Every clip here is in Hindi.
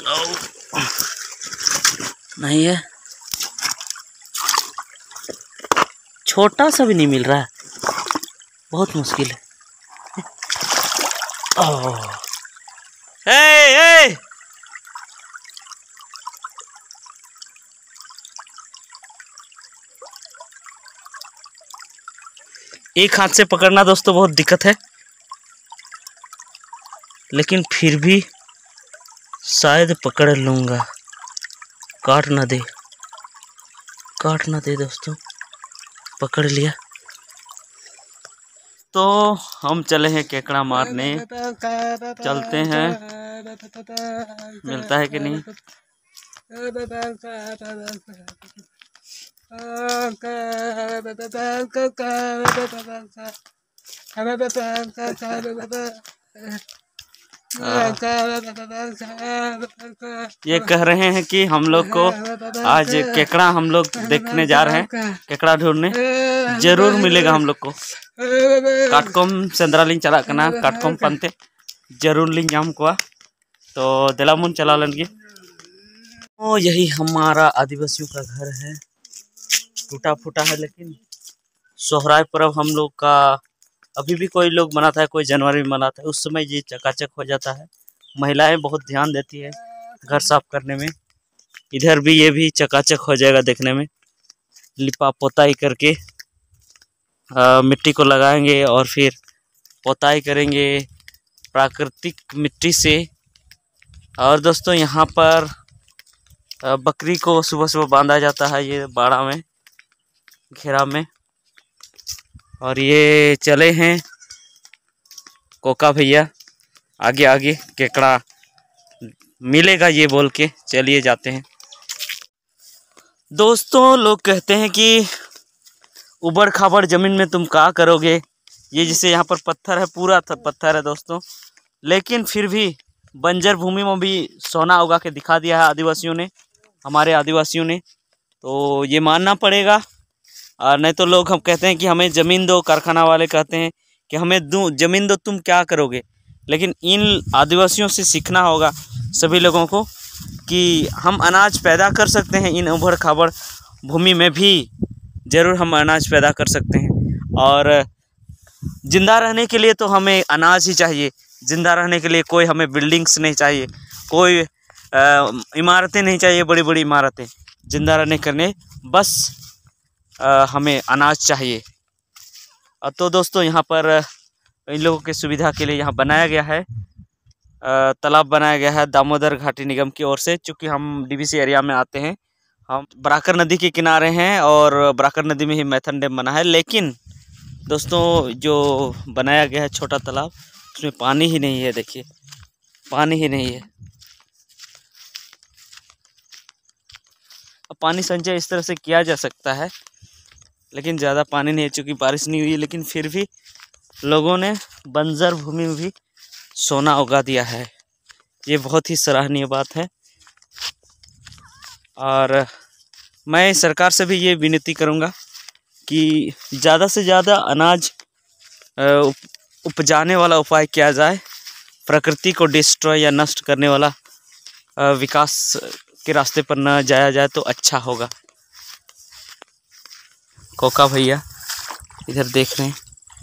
नहीं है, छोटा सा भी नहीं मिल रहा है, बहुत मुश्किल है। ए! एक हाथ से पकड़ना दोस्तों बहुत दिक्कत है, लेकिन फिर भी शायद पकड़ लूँगा। काट ना दे दोस्तों, पकड़ लिया। तो हम चले हैं केकड़ा मारने, चलते हैं, मिलता है कि नहीं। ये कह रहे हैं कि हम लोग को आज केकड़ा हम लोग देखने जा रहे हैं, केकड़ा ढूंढने जरूर मिलेगा हम लोग को। काटकोम सेंद्रालिंग चला करना, काटकोम पंते जरूर लिंग जाम को, तो दिलामुन चला लेंगे। तो यही हमारा आदिवासियों का घर है, टूटा फूटा है, लेकिन सोहराय पर्व हम लोग का अभी भी कोई लोग मनाता है, कोई जनवरी में मनाता है, उस समय ये चकाचक हो जाता है। महिलाएं बहुत ध्यान देती है घर साफ करने में। इधर भी ये भी चकाचक हो जाएगा देखने में, लिपा पोताई करके मिट्टी को लगाएंगे और फिर पोताई करेंगे प्राकृतिक मिट्टी से। और दोस्तों यहाँ पर बकरी को सुबह सुबह बांधा जाता है, ये बाड़ा में, घेरा में। और ये चले हैं कोका भैया, आगे आगे केकड़ा मिलेगा ये बोल के, चलिए जाते हैं। दोस्तों लोग कहते हैं कि उबड़ खाबड़ ज़मीन में तुम क्या करोगे, ये जैसे यहाँ पर पत्थर है, पूरा पत्थर है दोस्तों, लेकिन फिर भी बंजर भूमि में भी सोना उगा के दिखा दिया है आदिवासियों ने, हमारे आदिवासियों ने। तो ये मानना पड़ेगा, और नहीं तो लोग हम कहते हैं कि हमें ज़मीन दो, कारखाना वाले कहते हैं कि हमें ज़मीन दो, तुम क्या करोगे। लेकिन इन आदिवासियों से सीखना होगा सभी लोगों को कि हम अनाज पैदा कर सकते हैं, इन उबड़ खाबड़ भूमि में भी ज़रूर हम अनाज पैदा कर सकते हैं। और ज़िंदा रहने के लिए तो हमें अनाज ही चाहिए, ज़िंदा रहने के लिए कोई हमें बिल्डिंग्स नहीं चाहिए, कोई इमारतें नहीं चाहिए, बड़ी बड़ी इमारतें। ज़िंदा रहने के लिए बस हमें अनाज चाहिए। तो दोस्तों यहाँ पर इन लोगों की सुविधा के लिए यहाँ बनाया गया है, तालाब बनाया गया है दामोदर घाटी निगम की ओर से। चूँकि हम डीवीसी एरिया में आते हैं, हम बराकर नदी के किनारे हैं और बराकर नदी में ही मैथन डैम बना है। लेकिन दोस्तों जो बनाया गया है छोटा तालाब, उसमें पानी ही नहीं है, देखिए पानी ही नहीं है। अब पानी संचय इस तरह से किया जा सकता है, लेकिन ज़्यादा पानी नहीं है चूँकि बारिश नहीं हुई, लेकिन फिर भी लोगों ने बंजर भूमि में भी सोना उगा दिया है। ये बहुत ही सराहनीय बात है। और मैं सरकार से भी ये विनती करूँगा कि ज़्यादा से ज़्यादा अनाज उपजाने वाला उपाय किया जाए, प्रकृति को डिस्ट्रॉय या नष्ट करने वाला विकास के रास्ते पर न जाया जाए तो अच्छा होगा। कोका भैया इधर देख रहे हैं,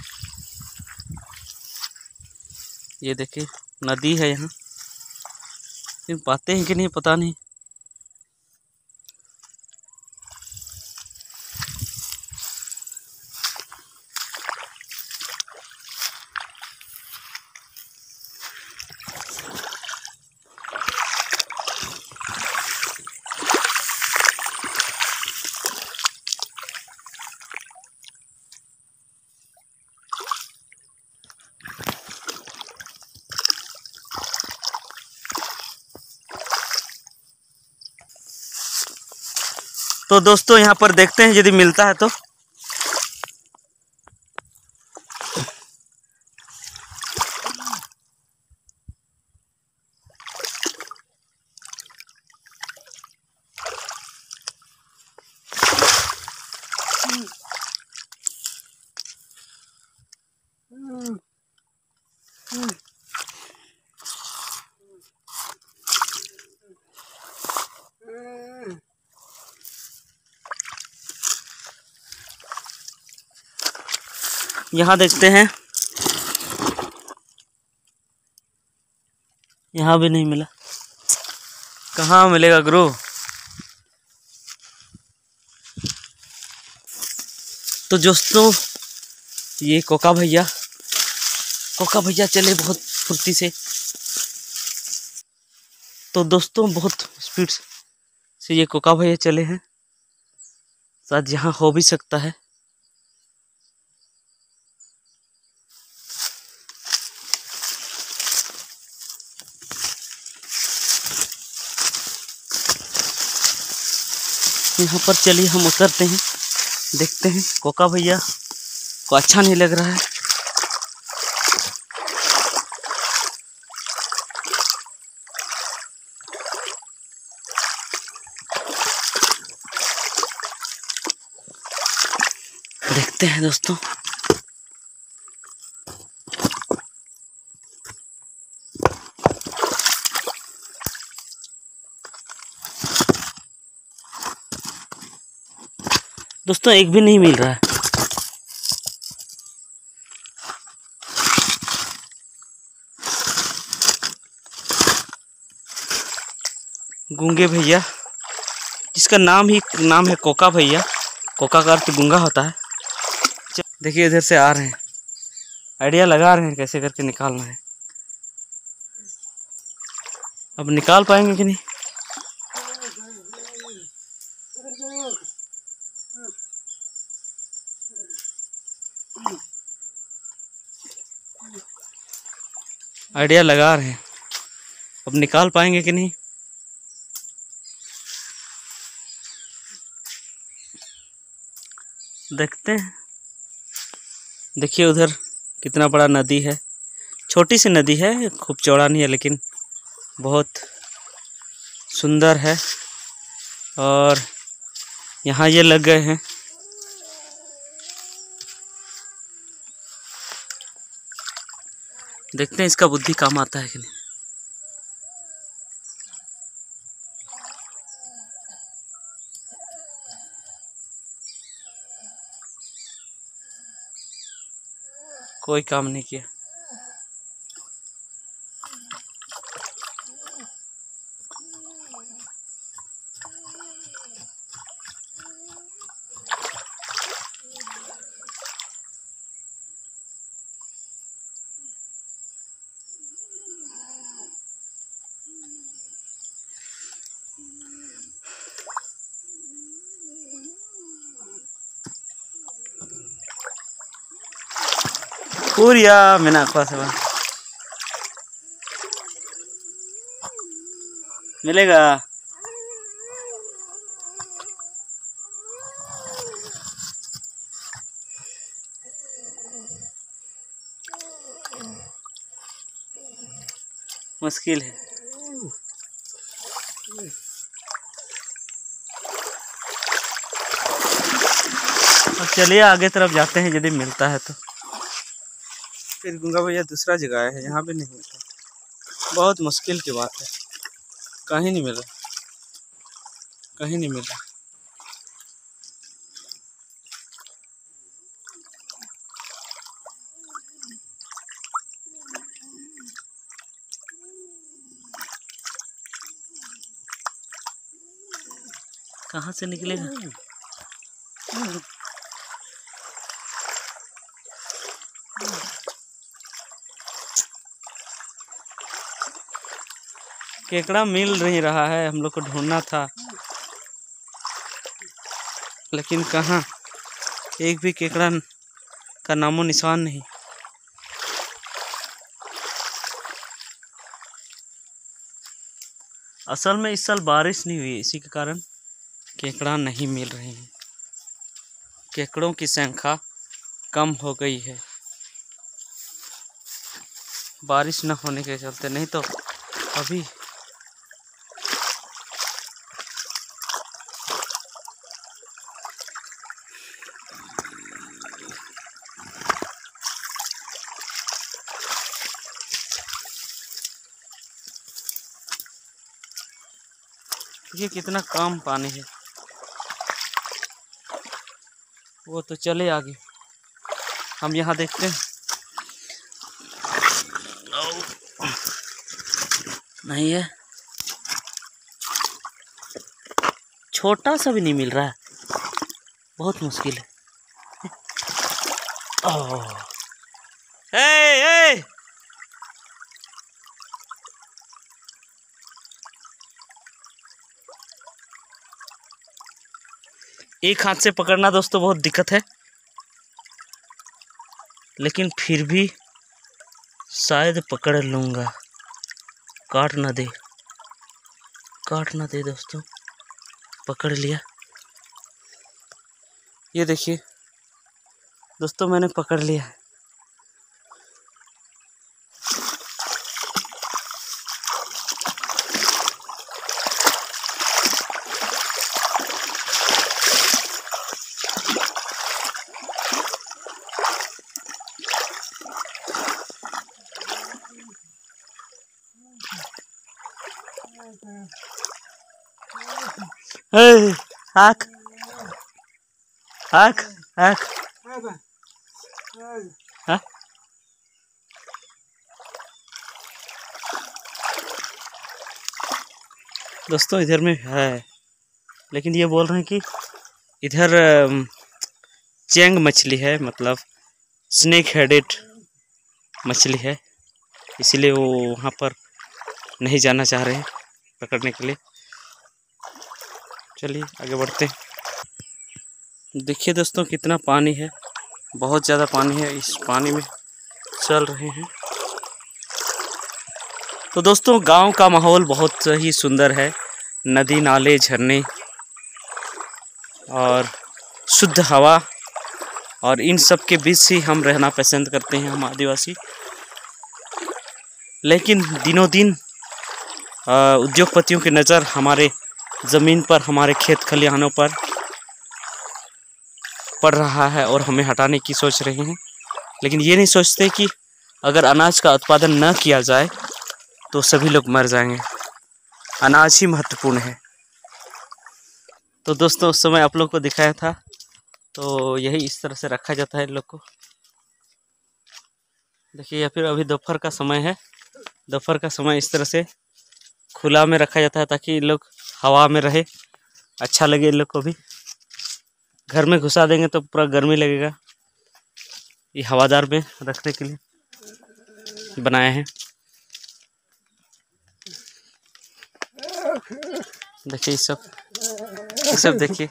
ये देखिए नदी है यहाँ, लेकिन पाते हैं कि नहीं पता नहीं। तो दोस्तों यहाँ पर देखते हैं यदि मिलता है तो। यहाँ देखते हैं, यहाँ भी नहीं मिला। कहाँ मिलेगा गुरु? तो दोस्तों ये कोका भैया चले बहुत फुर्ती से। तो दोस्तों बहुत स्पीड से ये कोका भैया चले हैं, शायद यहाँ हो भी सकता है। यहाँ पर चलिए हम उतरते हैं, देखते हैं। कोका भैया को अच्छा नहीं लग रहा है। देखते हैं दोस्तों। दोस्तों एक भी नहीं मिल रहा है। गूंगे भैया, जिसका नाम है कोका भैया। कोका का अर्थ गूंगा होता है। देखिए इधर से आ रहे हैं, आइडिया लगा रहे हैं कैसे करके निकालना है। अब निकाल पाएंगे कि नहीं? आइडिया लगा रहे हैं, अब निकाल पाएंगे कि नहीं? देखते हैं। देखिए उधर कितना बड़ा नदी है। छोटी सी नदी है, खूब चौड़ा नहीं है, लेकिन बहुत सुंदर है। और यहाँ ये लग गए हैं। देखते हैं इसका बुद्धि काम आता है कि नहीं। कोई काम नहीं किया। पूरिया मेना अखवा से मिलेगा। मुश्किल है। अब चलिए आगे तरफ जाते हैं, यदि मिलता है तो। फिर गूंगा भैया दूसरा जगह है, यहाँ भी नहीं मिलता। बहुत मुश्किल की बात है, कहीं नहीं मिल रहा, कहीं नहीं मिल रहा। कहाँ से निकलेगा? केकड़ा मिल नहीं रहा है, हम लोग को ढूंढना था, लेकिन कहाँ, एक भी केकड़ा का नामो निशान नहीं। असल में इस साल बारिश नहीं हुई, इसी के कारण केकड़ा नहीं मिल रहे हैं। केकड़ों की संख्या कम हो गई है बारिश न होने के चलते, नहीं तो अभी ये कितना कम पानी है। वो तो चले आगे। हम यहाँ देखते हैं। नहीं है, छोटा सा भी नहीं मिल रहा है, बहुत मुश्किल है। ओह, ए! एक हाथ से पकड़ना दोस्तों बहुत दिक्कत है, लेकिन फिर भी शायद पकड़ लूँगा। काट ना दे दोस्तों, पकड़ लिया। ये देखिए दोस्तों, मैंने पकड़ लिया है। आँख आँख आँख हाँ? दोस्तों इधर में है, लेकिन ये बोल रहे हैं कि इधर चेंग मछली है, मतलब स्नेक हेडेड मछली है, इसीलिए वो वहाँ पर नहीं जाना चाह रहे हैं पकड़ने के लिए। चलिए आगे बढ़ते हैं। देखिए दोस्तों कितना पानी है, बहुत ज़्यादा पानी है, इस पानी में चल रहे हैं। तो दोस्तों गांव का माहौल बहुत ही सुंदर है, नदी नाले झरने और शुद्ध हवा, और इन सब के बीच ही हम रहना पसंद करते हैं, हम आदिवासी। लेकिन दिनों दिन उद्योगपतियों की नज़र हमारे ज़मीन पर, हमारे खेत खलिहानों पर पड़ रहा है और हमें हटाने की सोच रहे हैं। लेकिन ये नहीं सोचते कि अगर अनाज का उत्पादन न किया जाए तो सभी लोग मर जाएंगे। अनाज ही महत्वपूर्ण है। तो दोस्तों उस समय आप लोग को दिखाया था, तो यही इस तरह से रखा जाता है इन लोग को। देखिए, या फिर अभी दोपहर का समय है, दोपहर का समय इस तरह से खुला में रखा जाता है ताकि इन लोग हवा में रहे, अच्छा लगे इन लोग को भी। घर में घुसा देंगे तो पूरा गर्मी लगेगा, ये हवादार में रखने के लिए बनाए हैं। देखिए ये सब देखिए,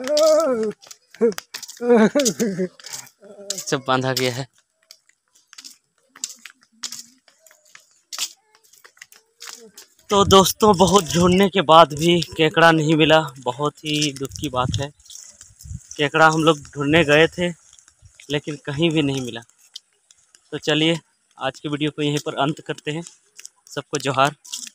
सब बांधा गया है। तो दोस्तों बहुत ढूंढने के बाद भी केकड़ा नहीं मिला, बहुत ही दुख की बात है। केकड़ा हम लोग ढूंढने गए थे लेकिन कहीं भी नहीं मिला। तो चलिए आज की वीडियो को यहीं पर अंत करते हैं। सबको जोहार।